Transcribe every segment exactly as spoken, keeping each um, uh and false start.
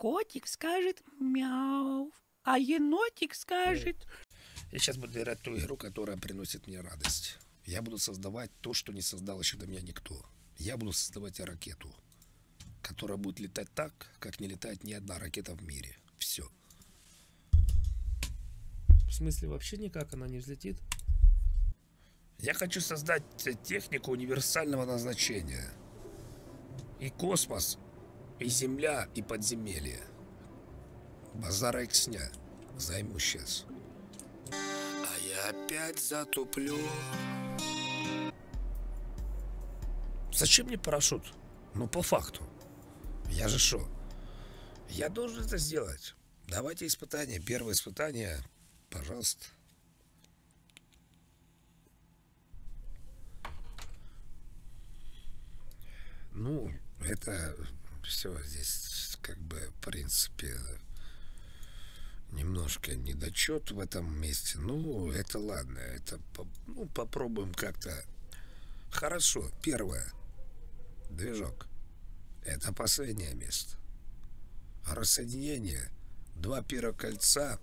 котик скажет мяу, а енотик скажет... Я сейчас буду играть ту игру, которая приносит мне радость. Я буду создавать то, что не создал еще до меня никто. Я буду создавать ракету, которая будет летать так, как не летает ни одна ракета в мире. Все. В смысле, вообще никак она не взлетит? Я хочу создать технику универсального назначения. И космос, и земля, и подземелье. Базара иксня. Займу сейчас. А я опять затуплю. Зачем мне парашют? Ну, по факту. Я же шо? Я должен это сделать. Давайте испытание. Первое испытание. Пожалуйста. Ну, это все здесь, как бы, в принципе, немножко недочет в этом месте. Ну, это ладно. Это, ну, попробуем как-то. Хорошо. Первое. Движок. Это последнее место. Рассоединение. Два первых кольца.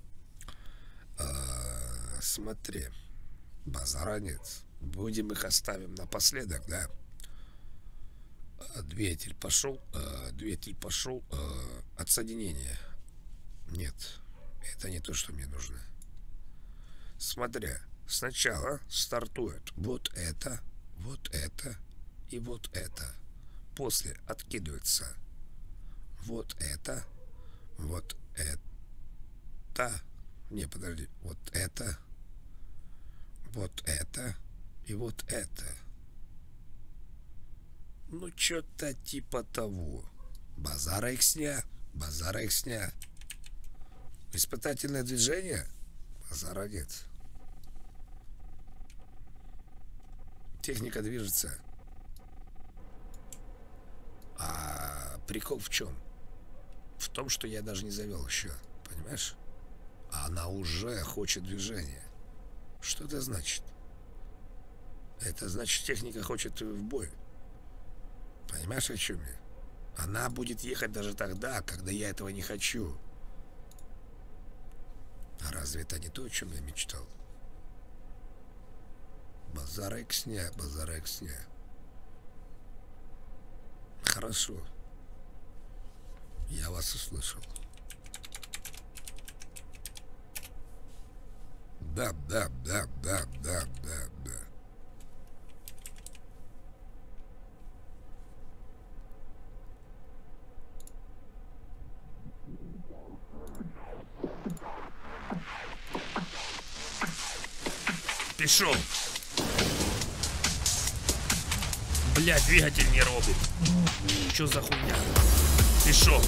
А, смотри. Базаранец. Будем их оставим напоследок, да? Двигатель пошел. А, двигатель пошел. А, отсоединение. Нет. Это не то, что мне нужно. Смотри. Сначала стартует вот это, вот это и вот это. После откидывается вот это, вот это. Не, подожди. Вот это, вот это и вот это. Ну, что-то типа того. Базара иксня, базара иксня. Испытательное движение? Базара нет. Техника движется. А прикол в чем? В том, что я даже не завел еще. Понимаешь? А она уже хочет движения. Что это значит? Это значит, техника хочет в бой. Понимаешь, о чем я? Она будет ехать даже тогда, когда я этого не хочу. А разве это не то, о чем я мечтал? Базара иксня, базара иксня. Хорошо. Я вас услышал. Да, да, да, да, да, да, да. Пішов. Блядь, двигатель не робит. Что за хуйня? Пішов.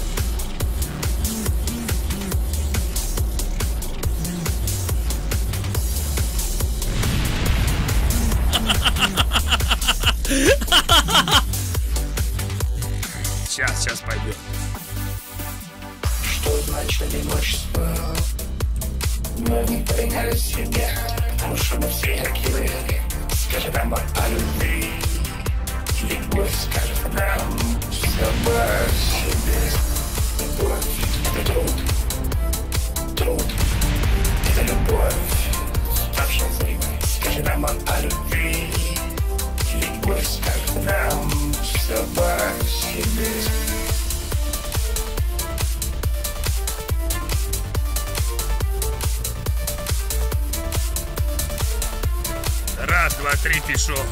Сейчас, сейчас пойдет. Что значит одиночество? Мы не приняли себя, потому что мы все такие. Скажи нам о любви. Любовь скажет нам все о себе. Любовь — это труд. Труд — это любовь, ставшая зримой. Скажи нам о любви. Любовь скажет нам все о себе. Раз, два, три, пішов.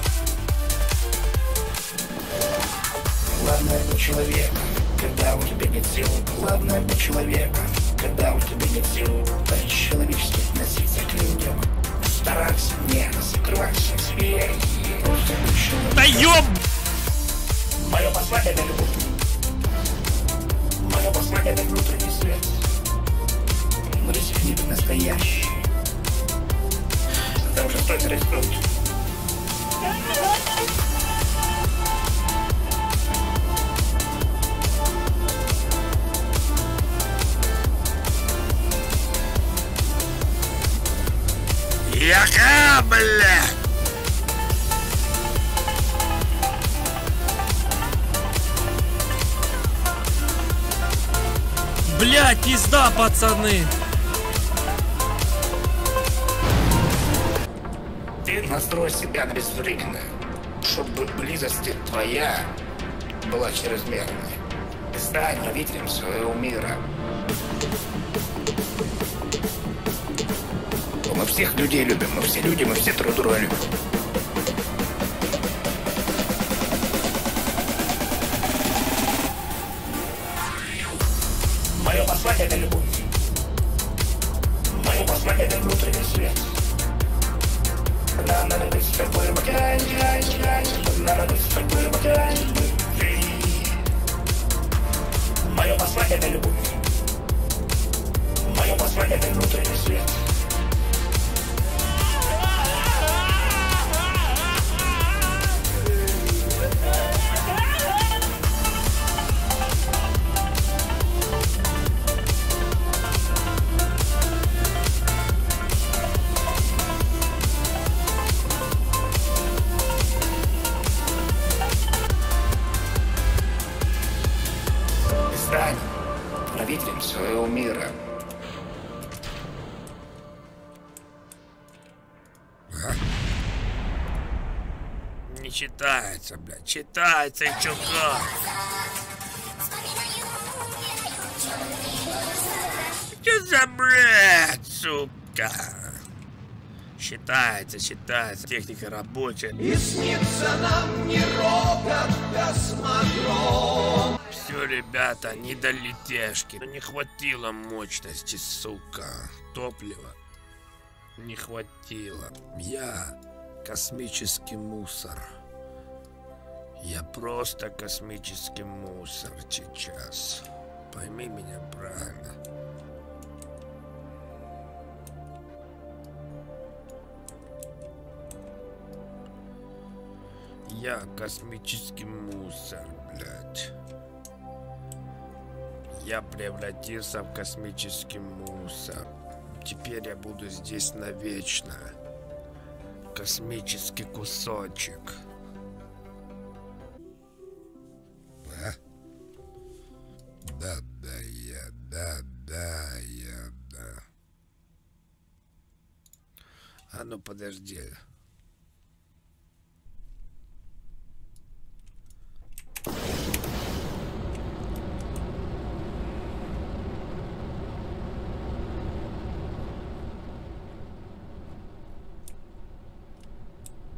Главное быть человеком, когда у тебя нет сил. Главное быть человеком, когда у тебя нет сил. По-человечески относиться к людям. Стараться не закрываться в себе. Просто быть человеком. Да ёб! Мое послание — это любовь. Мое послание — это внутренний свет. Но рискни быть настоящий. Тогда уже стоит рискнуть. Яка, блядь! Блядь, пизда, пацаны. Ты настрой себя на безвременное, чтобы близость твоя была чрезмерной. Стань правителем своего мира. Мы всех людей любим, мы все люди, мы все друг друга любим. Мое послание — это любовь. Мое послание — это внутренний свет. Нам надо быть с тобой в океане, нам надо быть с тобой в океане. Мое послание — это любовь. Мое послание — это внутренний свет. Стань правителем своего мира. Не читается, блядь. Читается и чё как. Что за бред, сука? Считается, считается. Техника рабочая. И снится нам не рокот космодром. Все, ребята, не до летяшки. Не хватило мощности, сука. Топлива не хватило. Я космический мусор. Я просто космический мусор сейчас. Пойми меня правильно. Я космический мусор, блядь. Я превратился в космический мусор. Теперь я буду здесь навечно. Космический кусочек. А? Да, да, я, да, да, я, да. А ну подожди.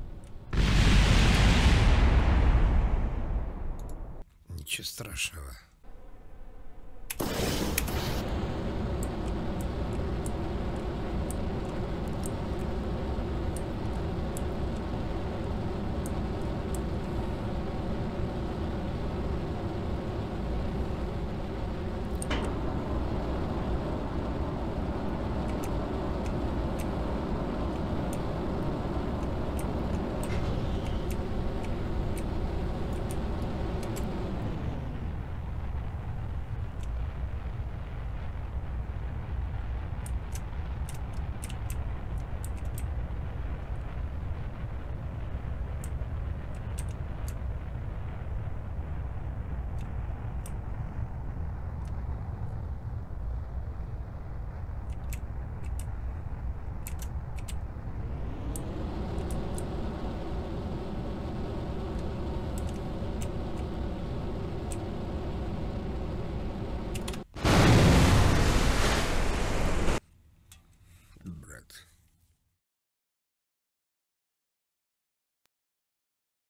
Ничего страшного.